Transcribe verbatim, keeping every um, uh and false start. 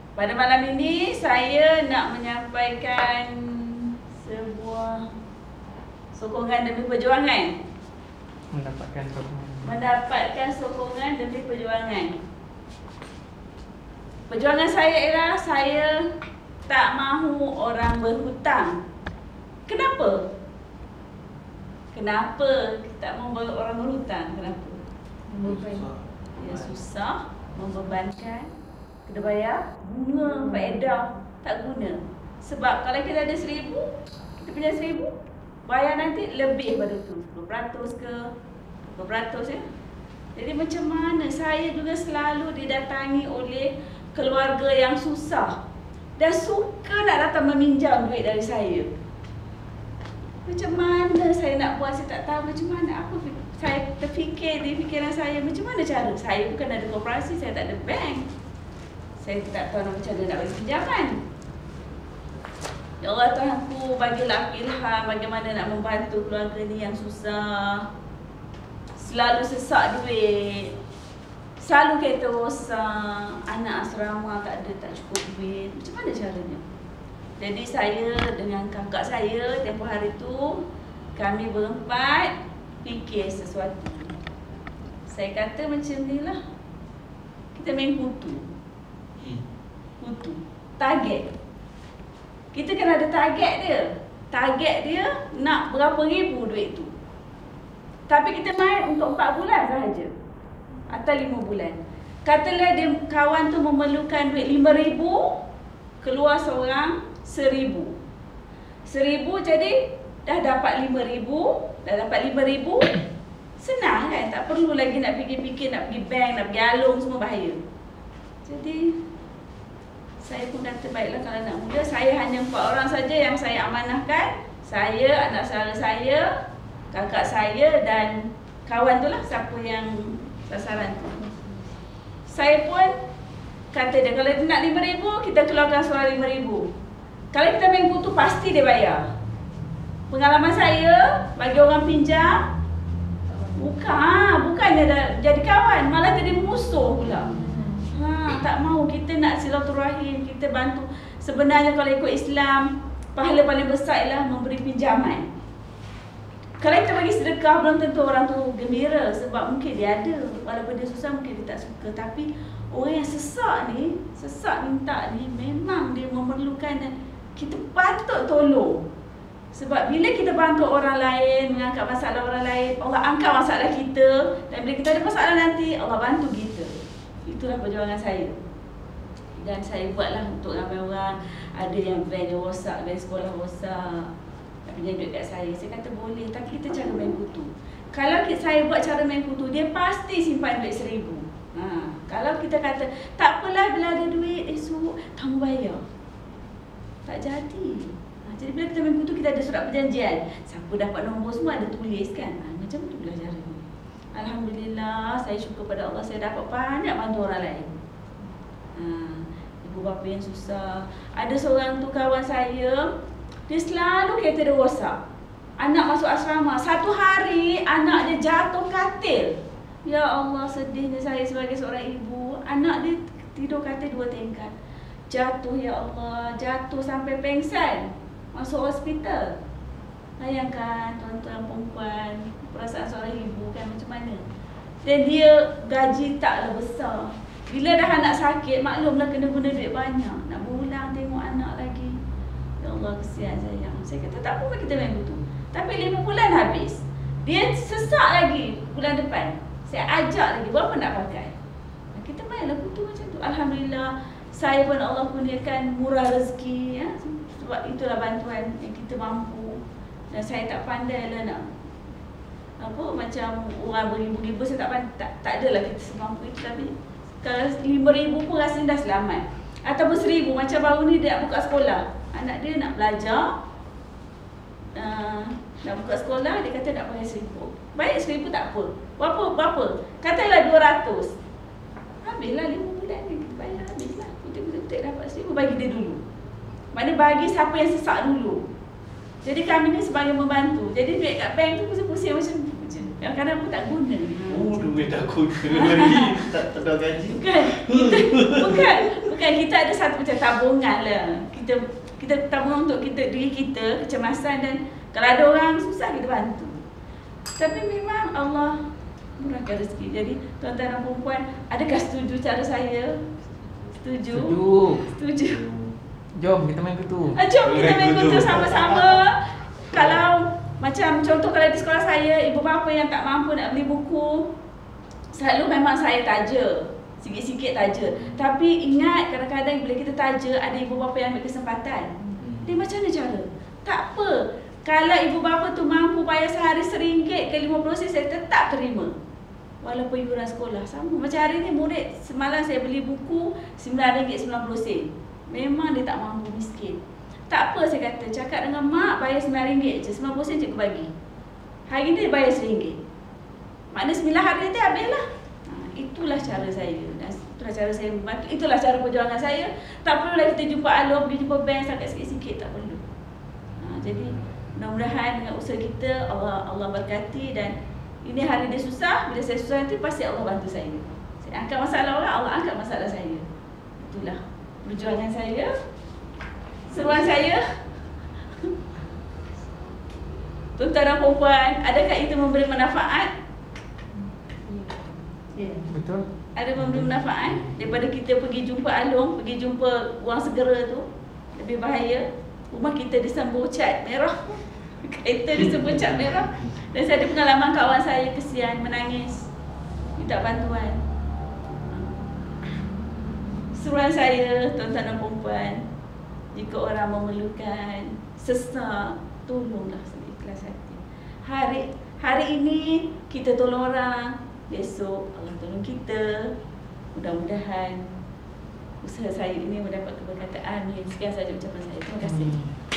Pada malam ini saya nak menyampaikan sebuah sokongan demi perjuangan. Mendapatkan sokongan. Mendapatkan sokongan demi perjuangan. Perjuangan saya ialah saya tak mahu orang berhutang. Kenapa? Kenapa kita tak mahu orang berhutang? Kenapa? Membebankan. Ya, susah, membebankan. Kena bayar bunga, faedah, tak guna. Sebab kalau kita ada seribu, kita punya seribu, bayar nanti lebih pada tu, sepuluh peratus ke dua puluh peratus ya. Jadi macam mana? Saya juga selalu didatangi oleh keluarga yang susah dan suka nak datang meminjam duit dari saya. Macam mana saya nak buat, saya tak tahu macam mana. Apa saya terfikir di fikiran saya, macam mana cara? Saya bukan ada koperasi, saya tak ada bank. Saya tak tahu macam mana nak bagi pinjaman. Ya Allah Tuhanku, bagilah ilham bagaimana nak membantu keluarga ni yang susah. Selalu sesak duit, selalu kereta rosak, anak asrama tak ada, tak cukup duit. Macam mana caranya? Jadi saya dengan kakak saya tempoh hari tu, kami berempat fikir sesuatu. Saya kata macam ni lah, kita main kutu. Kutu, target. Kita kena ada target dia. Target dia nak berapa ribu duit tu. Tapi kita main untuk empat bulan sahaja atau lima bulan. Katalah dia kawan tu memerlukan duit lima ribu, keluar seorang seribu. Seribu jadi dah dapat lima ribu, dah dapat lima ribu. Senang kan? Tak perlu lagi nak fikir-fikir nak pergi bank, nak pergi alung, semua bahaya. Jadi saya pun kata baiklah, kalau nak muda, saya hanya empat orang saja yang saya amanahkan. Saya, anak saudara saya, kakak saya dan kawan tu lah, siapa yang sasaran tu. Saya pun kata dia, kalau dia nak lima ribu, kita keluarkan seorang lima ribu. Kalau kita main kutu, pasti dia bayar. Pengalaman saya, bagi orang pinjam, bukan, bukannya dah jadi kawan, malah jadi musuh pula. Ha, tak mahu, kita nak silaturahim, kita bantu. Sebenarnya kalau ikut Islam, pahala paling besar ialah memberi pinjaman. Kalau kita bagi sedekah, belum tentu orang tu gembira. Sebab mungkin dia ada, walaupun dia susah mungkin dia tak suka. Tapi orang yang sesak ni, sesak minta ni, memang dia memerlukan dan kita patut tolong. Sebab bila kita bantu orang lain, mengangkat masalah orang lain, Allah angkat masalah kita. Dan bila kita ada masalah nanti, Allah bantu kita. Itulah perjuangan saya. Dan saya buatlah untuk ramai orang. Ada yang van dia rosak, van sekolah rosak, nak pinjam duit kat saya. Saya kata boleh, tapi kita cara main kutu. Kalau saya buat cara main kutu, dia pasti simpan duit seribu. Ha, kalau kita kata, tak apalah bila ada duit, esok kamu bayar, tak jadi. Ha, jadi bila kita main kutu, kita ada surat perjanjian. Siapa dapat nombor semua ada tulis kan. Ha, macam tu lah caranya. Alhamdulillah, saya syukur pada Allah, saya dapat banyak bantu orang lain. Ha, ibu bapa yang susah. Ada seorang tu kawan saya, dia selalu kereta dia rosak. Anak masuk asrama, satu hari anak dia jatuh katil. Ya Allah, sedihnya saya sebagai seorang ibu. Anak dia tidur katil dua tingkat. Jatuh, ya Allah, jatuh sampai pengsan, masuk hospital. Bayangkan tuan-tuan perempuan, perasaan seorang ibu kan macam mana. Dan dia gaji taklah besar. Bila dah anak sakit, maklumlah kena guna duit banyak. Nak berulang tengok anak lagi. Ya Allah, kesian sayang. Saya kata tak apa kita main betul. Tapi lima bulan habis. Dia sesak lagi bulan depan. Saya ajak lagi, berapa nak pakai? Kita mainlah betul macam tu. Alhamdulillah, saya pun Allah kurniakan murah rezeki ya. Sebab itulah bantuan yang kita mampu. Dan saya tak pandai lah nak apa macam orang beribu-ribu, saya tak pandai, tak, tak adalah kita semampu itu. Tapi kalau lima ribu pun rasanya dah selamat. Ataupun seribu, macam baru ni dia nak buka sekolah, anak dia nak belajar, uh, nak buka sekolah, dia kata nak pakai seribu. Baik, seribu tak apa. Berapa? Berapa? Katalah dua ratus. Habislah lima bulan ni, kita bayar habislah. Betul-betul dapat seribu, bagi dia dulu. Mana bagi siapa yang sesak dulu. Jadi kami ni sebagai membantu. Jadi duit kat bank tu pusing-pusing macam tu je. Kadang-kadang pun tak guna. Oh, duit tak guna lagi. Tak tak ada gaji. Bukan. Kita, bukan. Bukan kita ada satu macam tabungan lah. Kita kita tabungan untuk kita diri kita, kecemasan, dan kalau ada orang susah kita bantu. Tapi memang Allah murahkan rezeki. Jadi tuan-tuan dan puan-puan, adakah setuju cara saya? Setuju? Setuju. Setuju. Jom kita main kutu. Ah, jom kita main kutu sama-sama. Kalau macam contoh kalau di sekolah saya, ibu bapa yang tak mampu nak beli buku, selalu memang saya taja, sikit-sikit taja. Tapi ingat, kadang-kadang bila kita taja, ada ibu bapa yang ambil kesempatan. Dia macam mana cara? Tak apa. Kalau ibu bapa tu mampu bayar sehari seringgit ke lima puluh sen, saya tetap terima. Walaupun iuran sekolah sama. Macam hari ni murid, semalam saya beli buku sembilan ringgit sembilan puluh sen. Memang dia tak mampu, miskin. Tak apa saya kata, cakap dengan mak bayar sembilan ringgit je, sembilan puluh sen cikgu bagi. Hari ni dia bayar seringgit. Maknanya sembilan hari nanti habislah. Ha, itulah cara saya. Dan itulah cara saya membantu. Itulah cara perjuangan saya. Tak perlulah kita jumpa alur, pergi jumpa bank sangat sikit-sikit, tak perlu. Ha, jadi mudah-mudahan dengan usaha kita Allah Allah berkati, dan ini hari dia susah, bila saya susah nanti pasti Allah bantu saya. Saya angkat masalah orang, Allah angkat masalah saya. Itulah perjuangan saya. Seruan saya. Tuan-tuan dan puan, adakah itu memberi manfaat? Ya. Betul. Ada memberi manfaat daripada kita pergi jumpa alung, pergi jumpa wang segera tu. Lebih bahaya. Rumah kita disembur cat merah. Kereta disembur cat merah. Dan saya ada pengalaman kawan saya kesian, menangis, minta bantuan. Seruan saya, tuan-tuan dan puan, jika orang memerlukan sesak, tolonglah seikhlas hati. Hari hari ini kita tolong orang, besok Allah tolong kita. Mudah-mudahan usaha saya ini mendapat keberkataan. Sekian sahaja ucapan saya. Terima kasih.